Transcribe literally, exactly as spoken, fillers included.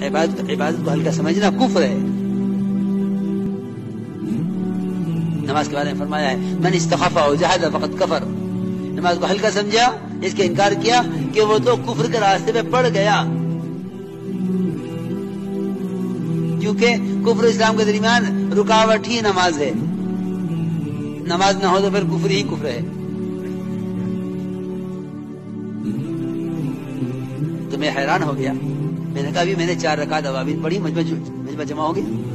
इबादत इबादत को हल्का समझना कुफ्र है। नमाज के बारे में फरमाया है मन इस्तखफा व जहद फकद कफर। नमाज को हल्का समझा, इसके इनकार किया कि वो तो कुफ्र के रास्ते पे पड़ गया, क्योंकि कुफ्र इस्लाम के दरमियान रुकावट ही नमाज है। नमाज ना हो तो फिर कुफ्र ही कुफ्र है। तो मैं हैरान हो गया। मैंने कहा अभी मैंने चार रकात अवाबिन पढ़ी, मुझ में मुझ में जमा हो गया।